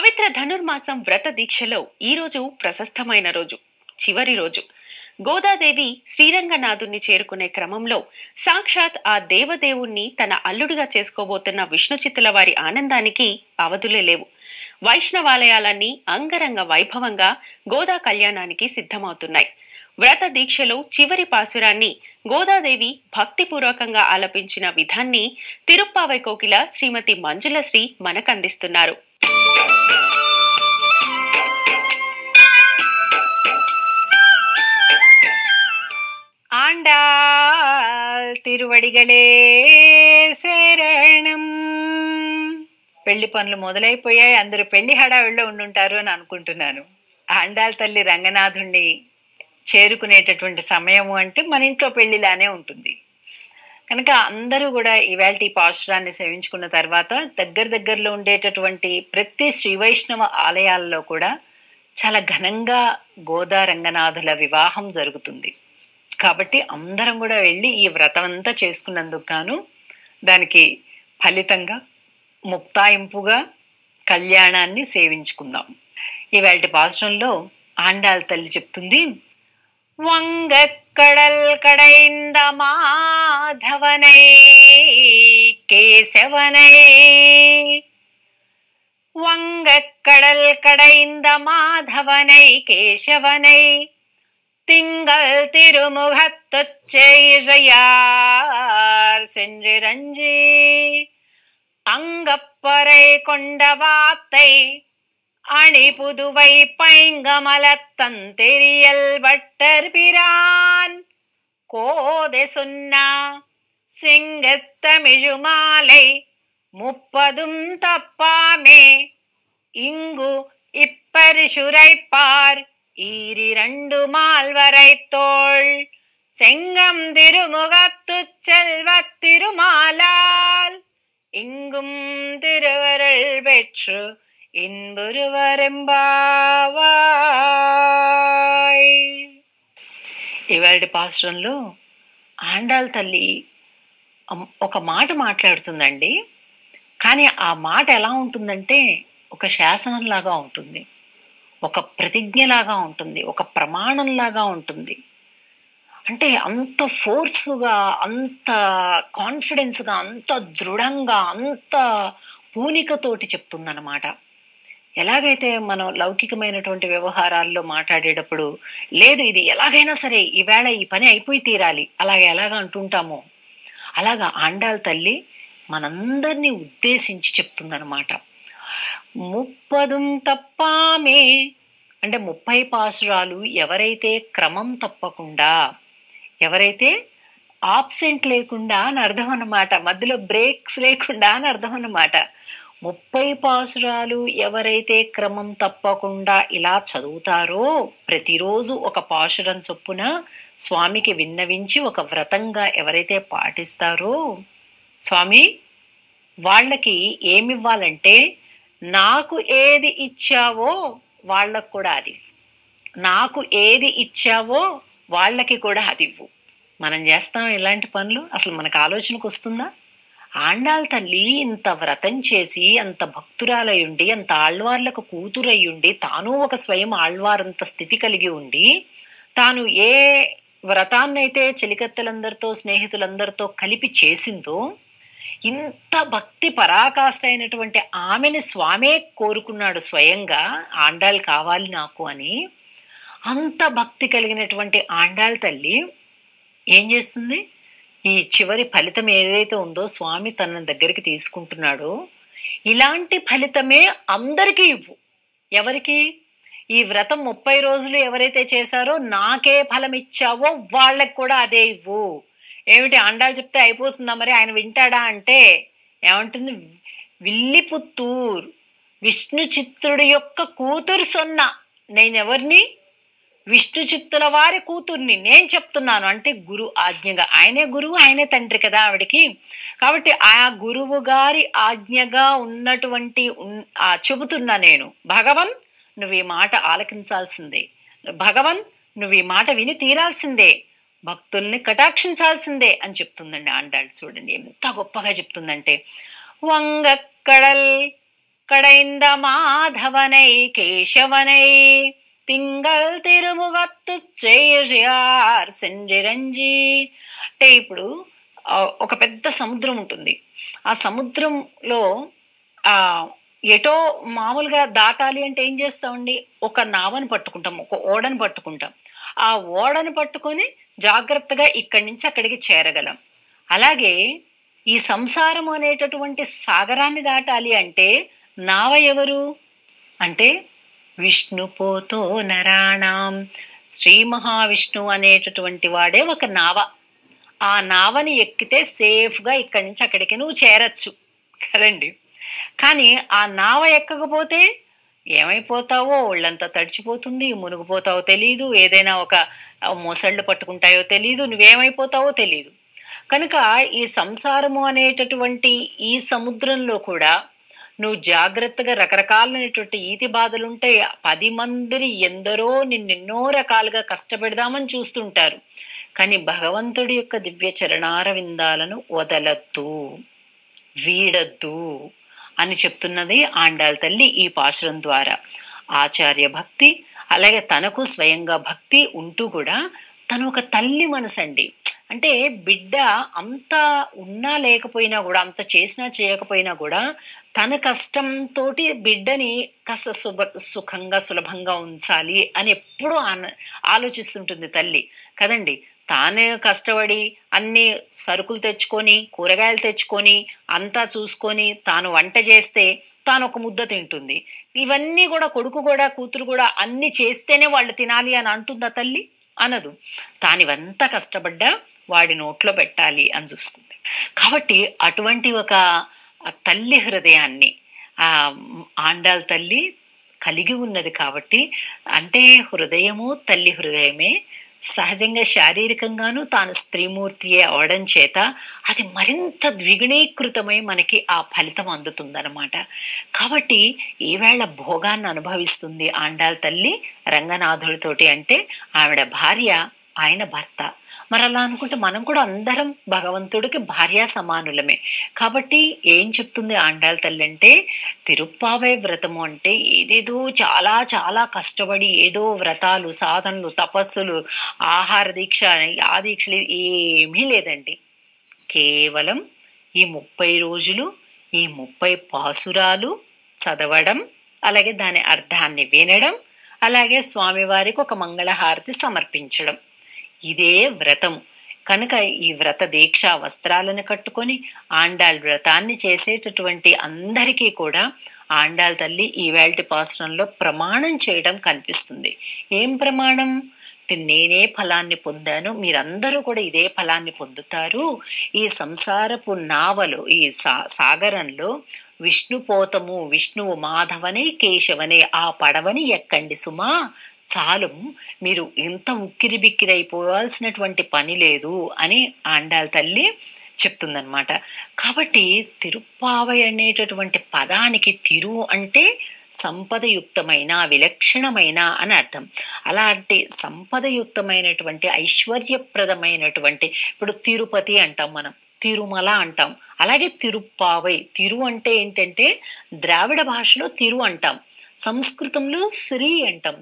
పవిత్ర ధనుర్మాసం వ్రత దీక్షలో ఈ రోజు ప్రశస్తమైన రోజు, చివరి రోజు. గోదాదేవి శ్రీరంగనాథుణ్ణి చేరుకునే క్రమంలో సాక్షాత్ ఆ దేవదేవుణ్ణి తన అల్లుడిగా చేసుకోబోతున్న విష్ణుచిత్తుల వారి ఆనందానికి అవధులే లేవు. వైష్ణవాలయాలన్నీ అంగరంగ వైభవంగా గోదా కళ్యాణానికి సిద్ధమవుతున్నాయి. వ్రత దీక్షలో చివరి పాసురాన్ని గోదాదేవి భక్తిపూర్వకంగా ఆలపించిన విధాన్ని తిరుప్పావై కోకిల శ్రీమతి మంజులశ్రీ మనకందిస్తున్నారు. ఆండాల్ తిరువడిగలే శరణం. పెళ్లి పనులు మొదలైపోయాయి. అందరూ పెళ్లి హడావిడిలో ఉండుంటారు అని అనుకుంటున్నాను. ఆండాల్ తల్లి రంగనాథుణ్ణి చేరుకునేటటువంటి సమయము అంటే మన ఇంట్లో పెళ్లిలానే ఉంటుంది కనుక అందరూ కూడా ఇవాళ ఈ పాశురాన్ని సేవించుకున్న తర్వాత దగ్గరలో ఉండేటటువంటి ప్రతి శ్రీ వైష్ణవ ఆలయాల్లో కూడా చాలా ఘనంగా గోదా రంగనాథుల వివాహం జరుగుతుంది. కాబట్టి అందరం కూడా వెళ్ళి ఈ వ్రతం అంతా చేసుకున్నందుకు గాను దానికి ఫలితంగా ముక్తాయింపుగా కళ్యాణాన్ని సేవించుకుందాం. ఇవాళ పాశురంలో ఆండాల్ తల్లి చెప్తుంది, వంగక్కడల్ కడైంద మాధవనై కేశవనై, వంగక్కడల్ కడైంద మాధవనై கேசவனை, திங்கள் திருமுகத்துச்செய்யார் சென்றிரஞ்சி, அங்கப்பறை கொண்ட வாத்தை அணி புதுவை பைங்கமலத்தந்தெரியல் வட்டர் பிரான் கோதை சொன்னா சிங்கத்தமிழுமாலை 30 தப்பாமே இங்கு இப்பரிசுரைப்பார் ஈரிரண்டு மால்வரை தோள் செங்கம் திருமுகத்து செல்வத் திருமாலால் இங்கும் திருவருள் பெற்று ఇన్బురువరెంబావాయ్. ఇవాళ పాశ్రంలో ఆండాల్ తల్లి ఒక మాట మాట్లాడుతుందండి. కానీ ఆ మాట ఎలా ఉంటుందంటే ఒక శాసనంలాగా ఉంటుంది, ఒక ప్రతిజ్ఞలాగా ఉంటుంది, ఒక ప్రమాణంలాగా ఉంటుంది. అంటే అంత ఫోర్సుగా, అంత కాన్ఫిడెన్స్గా, అంత దృఢంగా, అంత పూనికతోటి చెప్తుందన్నమాట. ఎలాగైతే మనం లౌకికమైనటువంటి వ్యవహారాల్లో మాట్లాడేటప్పుడు లేదు ఇది ఎలాగైనా సరే ఈవేళ ఈ పని అయిపోయి తీరాలి ఎలాగ అంటుంటామో అలాగా ఆండాల్ తల్లి మనందరినీ ఉద్దేశించి చెప్తుందన్నమాట. 30 తప్పామే అంటే 30 పాసురాలు ఎవరైతే క్రమం తప్పకుండా, ఎవరైతే ఆబ్సెంట్ లేకుండా అని అర్థం అన్నమాట, మధ్యలో బ్రేక్స్ లేకుండా అని అర్థం అన్నమాట. 30 పాసురాలు ఎవరైతే క్రమం తప్పకుండా ఇలా చదువుతారో, ప్రతిరోజు ఒక పాశురం చొప్పున స్వామికి విన్నవించి ఒక వ్రతంగా ఎవరైతే పాటిస్తారో, స్వామి వాళ్ళకి ఏమివ్వాలంటే నాకు ఏది ఇచ్చావో వాళ్ళకు కూడా అది, నాకు ఏది ఇచ్చావో వాళ్ళకి కూడా అది ఇవ్వు. మనం చేస్తాం ఇలాంటి పనులు, అసలు మనకు ఆలోచనకు వస్తుందా? ఆండాల్ తల్లి ఇంత వ్రతం చేసి, అంత భక్తురాలయుండి, అంత ఆళ్వార్లకు కూతురయ్యుండి, తాను ఒక స్వయం ఆళ్వారంత స్థితి కలిగి ఉండి, తాను ఏ వ్రతాన్నైతే చెలికత్తెలందరితో స్నేహితులందరితో కలిపి చేసిందో, ఇంత భక్తి పరాకాష్ట అయినటువంటి ఆమెని స్వామే కోరుకున్నాడు స్వయంగా, ఆండాల్ కావాలి నాకు అని. అంత భక్తి కలిగినటువంటి ఆండాల్ తల్లి ఏం చేస్తుంది? ఈ చివరి ఫలితం ఏదైతే ఉందో స్వామి తన దగ్గరికి తీసుకుంటున్నాడో, ఇలాంటి ఫలితమే అందరికీ ఇవ్వు. ఎవరికి? ఈ వ్రతం 30 రోజులు ఎవరైతే చేశారో నాకే ఫలం ఇచ్చావో వాళ్ళకి కూడా అదే ఇవ్వు. ఏమిటి ఆండాల్ చెప్తే అయిపోతుందా మరి, ఆయన వింటాడా అంటే ఏమంటుంది? విల్లిపుత్తూర్ విష్ణు చిత్తుడి యొక్క కూతురు సొన్న, నేనెవరిని? విష్ణు చిత్తుల వారి కూతుర్ని నేను చెప్తున్నాను అంటే గురు ఆజ్ఞగా, ఆయనే గురువు, ఆయనే తండ్రి కదా ఆవిడికి. కాబట్టి ఆ గురువు గారి ఆజ్ఞగా ఉన్నటువంటి చెబుతున్నా నేను, భగవన్ నువ్వు ఈ మాట ఆలకించాల్సిందే, భగవన్ నువ్వు ఈ మాట విని తీరాల్సిందే, భక్తుల్ని కటాక్షించాల్సిందే అని చెప్తుందండి ఆండాళ్. చూడండి ఎంత గొప్పగా చెప్తుందంటే, వంగక్కడల్ கடைந்த மாதவனை கேசவனை తింగల్ తిరుముగత్తు చేయార్ సెంజిరంజి. అంటే ఇప్పుడు ఒక పెద్ద సముద్రం ఉంటుంది. ఆ సముద్రంలో ఆ ఎటో మామూలుగా దాటాలి అంటే ఏం చేస్తామండి, ఒక నావను పట్టుకుంటాం, ఒక ఓడను పట్టుకుంటాం. ఆ ఓడను పట్టుకొని జాగ్రత్తగా ఇక్కడి నుంచి అక్కడికి చేరగలం. అలాగే ఈ సంసారం అనేటటువంటి సాగరాన్ని దాటాలి అంటే నావ ఎవరు అంటే విష్ణు పోతో నరాణం, శ్రీ మహావిష్ణువు అనేటటువంటి వాడే ఒక నావ. ఆ నావని ఎక్కితే సేఫ్గా ఇక్కడి నుంచి అక్కడికి నువ్వు చేరచ్చు కదండి. కానీ ఆ నావ ఎక్కకపోతే ఏమైపోతావో, ఒళ్ళంతా తడిచిపోతుంది, మునిగిపోతావో తెలీదు, ఏదైనా ఒక మొసళ్ళు పట్టుకుంటాయో తెలీదు, నువ్వేమైపోతావో తెలీదు. కనుక ఈ సంసారము అనేటటువంటి ఈ సముద్రంలో కూడా నువ్వు జాగ్రత్తగా, రకరకాలైనటువంటి ఈతి బాధలుంటాయి. 10 మందిని ఎందరో నిన్నెన్నో రకాలుగా కష్టపెడదామని చూస్తుంటారు. కానీ భగవంతుడి యొక్క దివ్య చరణార విందాలను వదలద్దు, వీడద్దు అని చెప్తున్నది ఆండాళ్ తల్లి ఈ పాశురం ద్వారా. ఆచార్య భక్తి, అలాగే తనకు స్వయంగా భక్తి ఉంటూ కూడా తను ఒక తల్లి మనసండి. అంటే బిడ్డ అంత ఉన్నా లేకపోయినా కూడా, అంత చేసినా చేయకపోయినా కూడా తన కష్టంతో బిడ్డని కాస్త సుఖంగా సులభంగా ఉంచాలి అని ఎప్పుడూ ఆలోచిస్తుంటుంది తల్లి కదండి. తానే కష్టపడి అన్ని సరుకులు తెచ్చుకొని, కూరగాయలు తెచ్చుకొని, అంతా చూసుకొని తాను వంట చేస్తే తాను ఒక ముద్ద తింటుంది. ఇవన్నీ కూడా కొడుకు కూడా కూతురు కూడా అన్ని చేస్తేనే వాళ్ళు తినాలి అని అంటుందా తల్లి? అనదు. తానివంతా కష్టపడ్డా వాడి నోట్లో పెట్టాలి అని చూస్తుంది. కాబట్టి అటువంటి ఒక తల్లి హృదయాన్ని ఆ ఆండాళ్ తల్లి కలిగి ఉన్నది. కాబట్టి అంటే హృదయము తల్లి హృదయమే. సహజంగా శారీరకంగాను తాను స్త్రీమూర్తియే అవడం చేత అది మరింత ద్విగుణీకృతమై మనకి ఆ ఫలితం అందుతుందన్నమాట. కాబట్టి ఈవేళ భోగాన్ని అనుభవిస్తుంది ఆండాళ్ తల్లి రంగనాథుడితోటి. అంటే ఆవిడ భార్య, ఆయన భర్త. మరి అలా అనుకుంటే మనం కూడా అందరం భగవంతుడికి భార్యా సమానులమే. కాబట్టి ఏం చెప్తుంది ఆండాళ్ తల్లి అంటే, తిరుప్పావై వ్రతము అంటే ఏదేదో చాలా చాలా కష్టపడి ఏదో వ్రతాలు, సాధనలు, తపస్సులు, ఆహార దీక్ష, ఆ దీక్షలు ఏమీ లేదండి. కేవలం ఈ 30 రోజులు, ఈ 30 పాసురాలు చదవడం, అలాగే దాని అర్థాన్ని వినడం, అలాగే స్వామివారికి ఒక మంగళహారతి సమర్పించడం, ఇదే వ్రతం. కనుక ఈ వ్రత దీక్ష వస్త్రాలను కట్టుకొని ఆండాళ్ వ్రతాన్ని చేసేటటువంటి అందరికీ కూడా ఆండాళ్ తల్లి ఈవేళటి పాసురంలో ప్రమాణం చేయడం కనిపిస్తుంది. ఏం ప్రమాణం అంటే, నేనే ఫలాన్ని పొందాను, మీరందరూ కూడా ఇదే ఫలాన్ని పొందుతారు. ఈ సంసారపు నావలు, ఈ సాగరంలో విష్ణుపోతము, విష్ణువు మాధవనే కేశవనే ఆ పడవని ఎక్కండి సుమా, చాలు, మీరు ఇంత ఉక్కిరి బిక్కిరి అయిపోవాల్సినటువంటి పని లేదు అని ఆండాళ్ తల్లి చెప్తుందనమాట. కాబట్టి తిరుప్పావై అనేటటువంటి పదానికి తిరు అంటే సంపదయుక్తమైన, విలక్షణమైన అని అర్థం. అలాంటి సంపదయుక్తమైనటువంటి, ఐశ్వర్యప్రదమైనటువంటి, ఇప్పుడు తిరుపతి అంటాం మనం, తిరుమల అంటాం, అలాగే తిరుప్పావై. తిరు అంటే ఏంటంటే ద్రావిడ భాషలో తిరు అంటాం, సంస్కృతంలో శ్రీ అంటాం.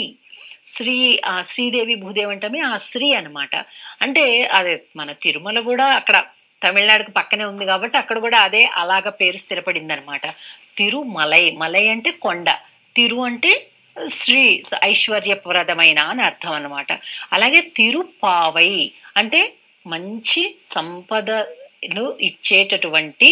శ్రీ ఆ శ్రీదేవి భూదేవి అంటామే ఆ శ్రీ అనమాట. అంటే అదే మన తిరుమల కూడా అక్కడ తమిళనాడుకు పక్కనే ఉంది కాబట్టి అక్కడ కూడా అదే అలాగ పేరు స్థిరపడింది అనమాట. తిరుమలై, మలై అంటే కొండ, తిరు అంటే శ్రీ ఐశ్వర్యప్రదమైన అని అర్థం అనమాట. అలాగే తిరుప్పావై అంటే మంచి సంపదలు ఇచ్చేటటువంటి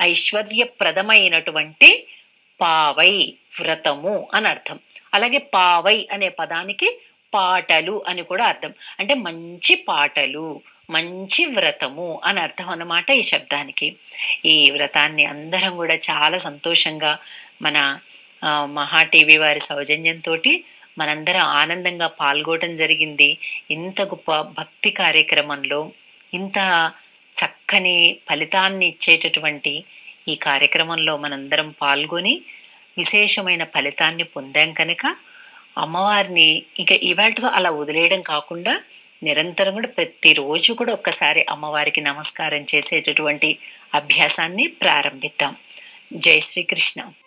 ఐశ్వర్యప్రదమైనటువంటి పావై వ్రతము అని అర్థం. అలాగే పావై అనే పదానికి పాటలు అని కూడా అర్థం. అంటే మంచి పాటలు, మంచి వ్రతము అని అర్థం అన్నమాట ఈ శబ్దానికి. ఈ వ్రతాన్ని అందరం కూడా చాలా సంతోషంగా మన మహా టీవీ వారి సౌజన్యంతో మనందరం ఆనందంగా పాల్గొనడం జరిగింది. ఇంత గొప్ప భక్తి కార్యక్రమంలో ఇంత చక్కని ఫలితాన్ని ఇచ్చేటటువంటి ఈ కార్యక్రమంలో మనందరం పాల్గొని విశేషమైన ఫలితాన్ని పొందాం. కనుక అమ్మవారిని ఇక ఇవాళతో అలా వదిలేయడం కాకుండా నిరంతరం కూడా ప్రతిరోజు కూడా ఒక్కసారి అమ్మవారికి నమస్కారం చేసేటటువంటి అభ్యాసాన్ని ప్రారంభిద్దాం. జై శ్రీకృష్ణ.